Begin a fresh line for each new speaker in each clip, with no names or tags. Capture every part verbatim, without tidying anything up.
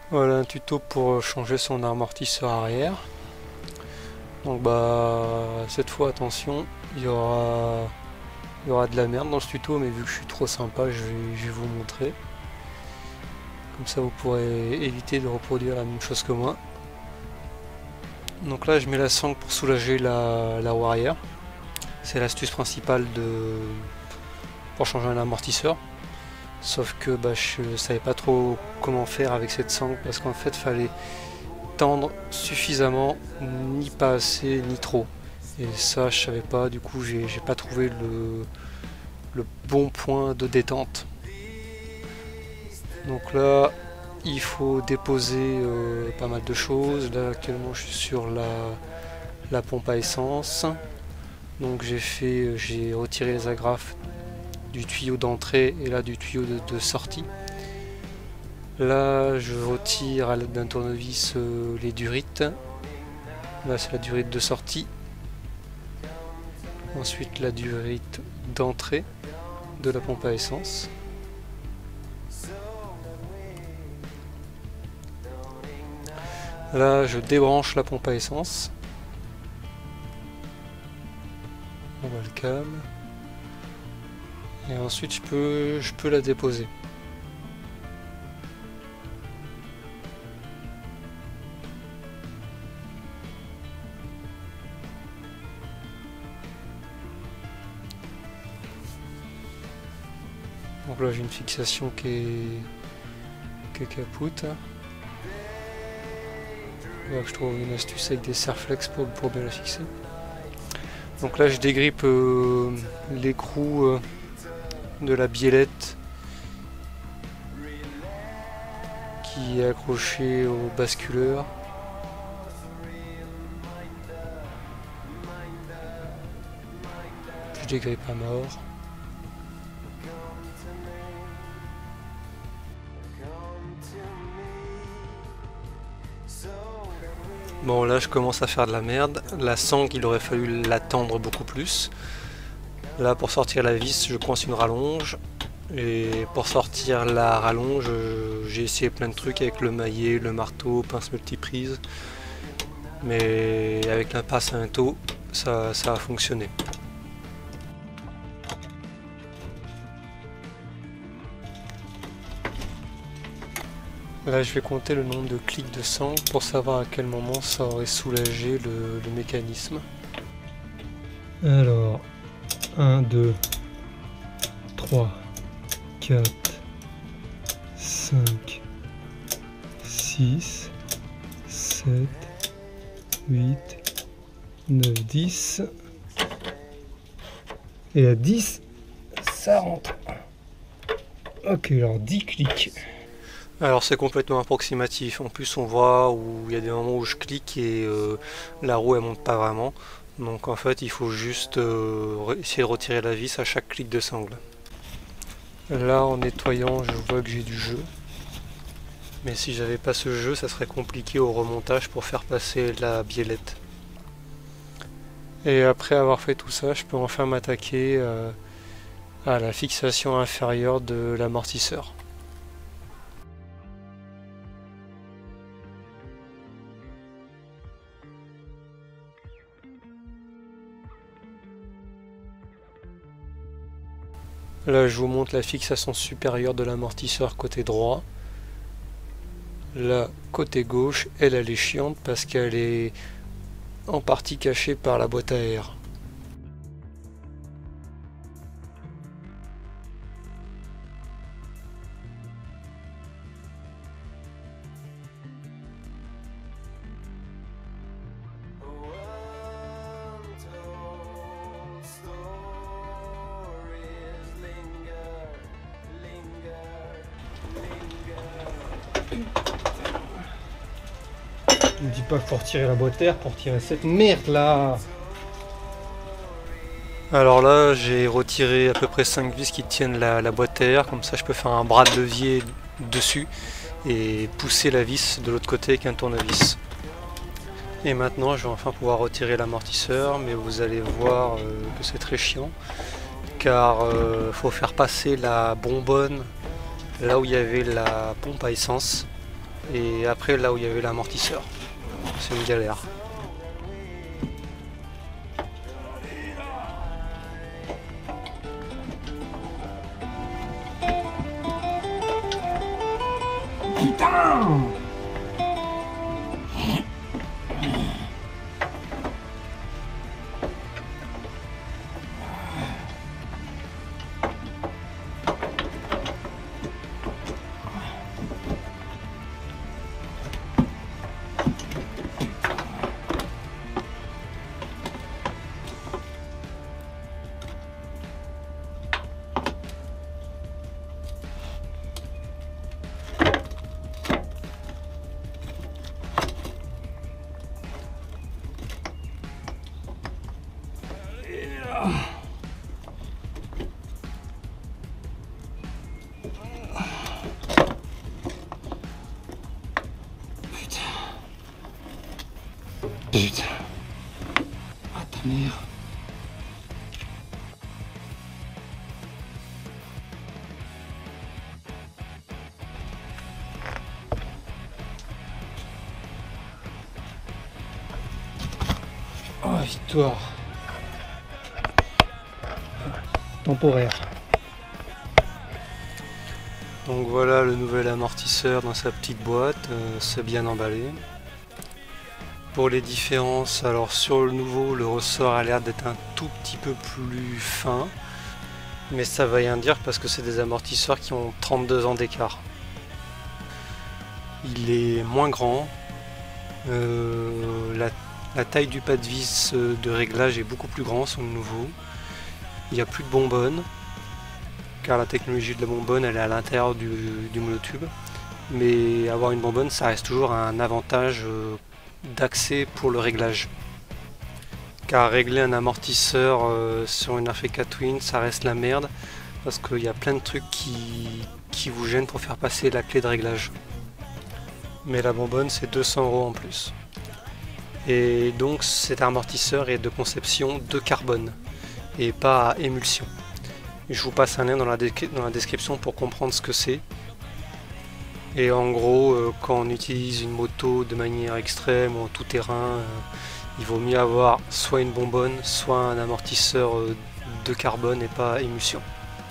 Voilà un tuto pour changer son amortisseur arrière. Donc bah cette fois attention, il y aura, il y aura de la merde dans ce tuto, mais vu que je suis trop sympa, je vais, je vais vous montrer. Comme ça vous pourrez éviter de reproduire la même chose que moi. Donc là je mets la sangle pour soulager la, la roue arrière. C'est l'astuce principale de pour changer un amortisseur. Sauf que bah, je savais pas trop comment faire avec cette sangle parce qu'en fait fallait tendre suffisamment, ni pas assez ni trop. Et ça je savais pas, du coup j'ai pas trouvé le, le bon point de détente. Donc là il faut déposer euh, pas mal de choses. Là actuellement je suis sur la, la pompe à essence. Donc j'ai fait, j'ai retiré les agrafes du tuyau d'entrée et là du tuyau de, de sortie. Là je retire à l'aide d'un tournevis euh, les durites. Là c'est la durite de sortie. Ensuite la durite d'entrée de la pompe à essence. Là je débranche la pompe à essence. On va le calme. Et ensuite je peux, je peux la déposer. Donc là j'ai une fixation qui est, qui est capoute. Là je trouve une astuce avec des serre-flex pour, pour bien la fixer. Donc là je dégrippe euh, l'écrou euh, de la biellette qui est accrochée au basculeur. Je dégrippe à mort. Bon là je commence à faire de la merde. La sangle il aurait fallu la tendre beaucoup plus. Là pour sortir la vis je coince une rallonge. Et pour sortir la rallonge j'ai essayé plein de trucs avec le maillet, le marteau, pince multiprise. Mais avec la pince à un taux ça, ça a fonctionné. Là je vais compter le nombre de clics de sangle pour savoir à quel moment ça aurait soulagé le, le mécanisme. Alors, un, deux, trois, quatre, cinq, six, sept, huit, neuf, dix. Et à dix, ça rentre. Ok, alors dix clics. Alors c'est complètement approximatif, en plus on voit où il y a des moments où je clique et euh, la roue elle monte pas vraiment. Donc en fait il faut juste euh, essayer de retirer la vis à chaque clic de sangle. Là en nettoyant je vois que j'ai du jeu. Mais si j'avais pas ce jeu ça serait compliqué au remontage pour faire passer la biellette. Et après avoir fait tout ça je peux enfin m'attaquer euh, à la fixation inférieure de l'amortisseur. Là je vous montre la fixation supérieure de l'amortisseur côté droit. Là côté gauche, elle, elle est chiante parce qu'elle est en partie cachée par la boîte à air. Ne me dis pas que faut retirer la boîte à air pour retirer cette merde là. Alors là j'ai retiré à peu près cinq vis qui tiennent la, la boîte à air, comme ça je peux faire un bras de levier dessus et pousser la vis de l'autre côté avec un tournevis. Et maintenant je vais enfin pouvoir retirer l'amortisseur, mais vous allez voir euh, que c'est très chiant car euh, faut faire passer la bonbonne là où il y avait la pompe à essence. et après là où il y avait l'amortisseur. C'est une galère.
Putain! Putain. Ah ta mère.
Oh, victoire. Temporaire. Donc voilà le nouvel amortisseur dans sa petite boîte, euh, c'est bien emballé. Pour les différences, alors sur le nouveau, le ressort a l'air d'être un tout petit peu plus fin, mais ça va rien dire parce que c'est des amortisseurs qui ont trente-deux ans d'écart. Il est moins grand, euh, la, la taille du pas de vis de réglage est beaucoup plus grand sur le nouveau. Il n'y a plus de bonbonne, car la technologie de la bonbonne elle est à l'intérieur du, du monotube, mais avoir une bonbonne ça reste toujours un avantage euh, d'accès pour le réglage, car régler un amortisseur euh, sur une R F K Twin ça reste la merde parce qu'il y a plein de trucs qui, qui vous gênent pour faire passer la clé de réglage, mais la bonbonne c'est deux cents euros en plus. Et donc cet amortisseur est de conception de carbone et pas à émulsion. Je vous passe un lien dans la, dans la description pour comprendre ce que c'est. Et en gros, euh, quand on utilise une moto de manière extrême ou en tout terrain, euh, il vaut mieux avoir soit une bonbonne, soit un amortisseur euh, de carbone et pas émulsion.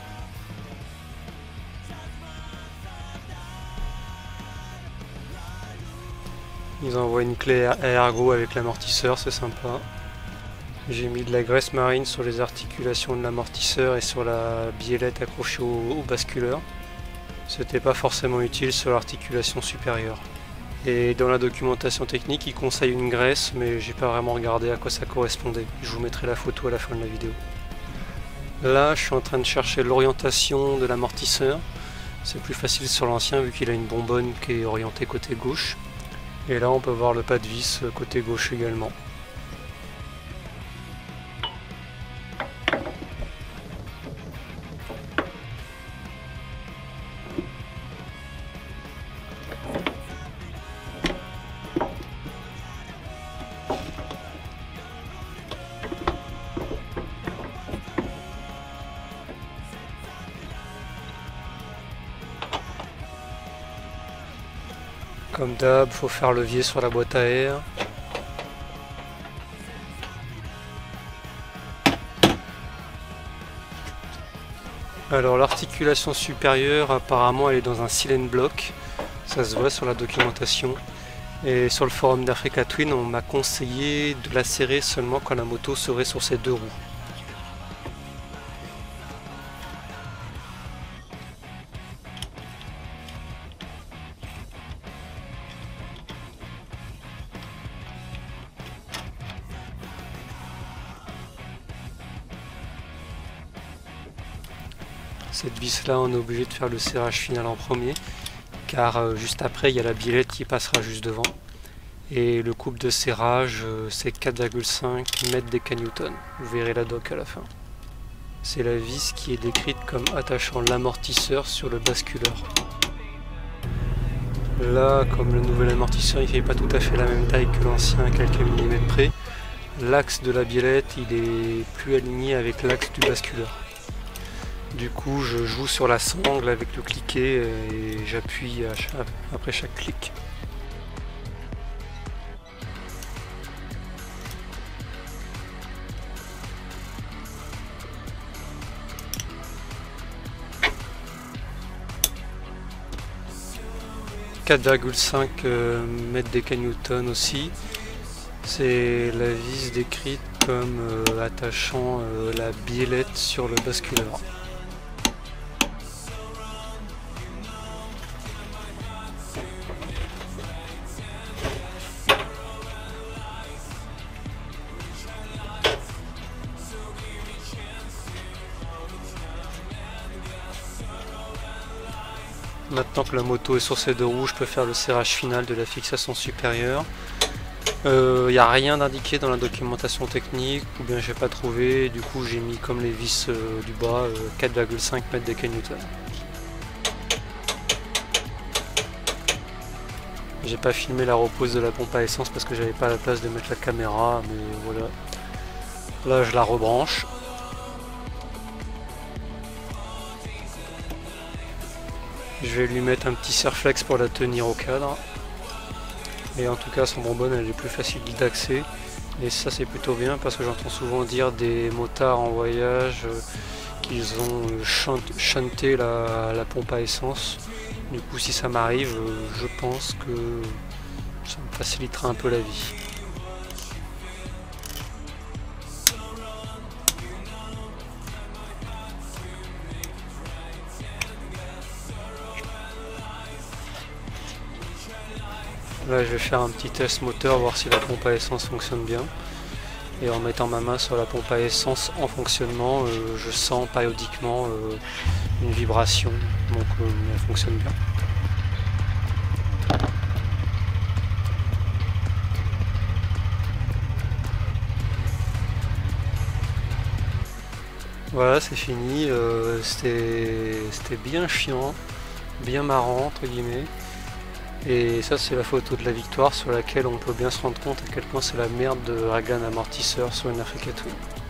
Ils envoient une clé à ergo avec l'amortisseur, c'est sympa. J'ai mis de la graisse marine sur les articulations de l'amortisseur et sur la biellette accrochée au, au basculeur. C'était pas forcément utile sur l'articulation supérieure. Et dans la documentation technique, il conseille une graisse, mais j'ai pas vraiment regardé à quoi ça correspondait. Je vous mettrai la photo à la fin de la vidéo. Là, je suis en train de chercher l'orientation de l'amortisseur. C'est plus facile sur l'ancien vu qu'il a une bonbonne qui est orientée côté gauche. Et là, on peut voir le pas de vis côté gauche également. Comme d'hab, faut faire levier sur la boîte à air. Alors l'articulation supérieure, apparemment elle est dans un silent block, ça se voit sur la documentation. Et sur le forum d'R F K Twin, on m'a conseillé de la serrer seulement quand la moto serait sur ses deux roues. Cette vis là on est obligé de faire le serrage final en premier car euh, juste après il y a la biellette qui passera juste devant et le couple de serrage euh, c'est quatre virgule cinq mètres décanewtons, vous verrez la doc à la fin. C'est la vis qui est décrite comme attachant l'amortisseur sur le basculeur. Là comme le nouvel amortisseur il fait pas tout à fait la même taille que l'ancien à quelques millimètres près, l'axe de la biellette il est plus aligné avec l'axe du basculeur. Du coup je joue sur la sangle avec le cliquet et j'appuie après chaque clic. quatre virgule cinq euh, mètres décanewtons aussi. C'est la vis décrite comme euh, attachant euh, la biellette sur le basculeur. Maintenant que la moto est sur ses deux roues, je peux faire le serrage final de la fixation supérieure. Il euh, n'y a rien d'indiqué dans la documentation technique, ou bien j'ai pas trouvé, du coup j'ai mis comme les vis euh, du bas euh, quatre virgule cinq mètres décanewtons. J'ai pas filmé la repose de la pompe à essence parce que j'avais pas la place de mettre la caméra, mais voilà. Là je la rebranche. Je vais lui mettre un petit serflex pour la tenir au cadre. Et en tout cas son bonbonne elle est plus facile d'accès. Et ça c'est plutôt bien parce que j'entends souvent dire des motards en voyage euh, qu'ils ont euh, shunté la, la pompe à essence. Du coup si ça m'arrive, euh, je pense que ça me facilitera un peu la vie. Là je vais faire un petit test moteur, voir si la pompe à essence fonctionne bien. Et en mettant ma main sur la pompe à essence en fonctionnement, euh, je sens périodiquement euh, une vibration, donc euh, elle fonctionne bien. Voilà, c'est fini, euh, c'était bien chiant, bien marrant entre guillemets. Et ça c'est la photo de la victoire sur laquelle on peut bien se rendre compte à quel point c'est la merde de régler un amortisseur sur une R F K Twin.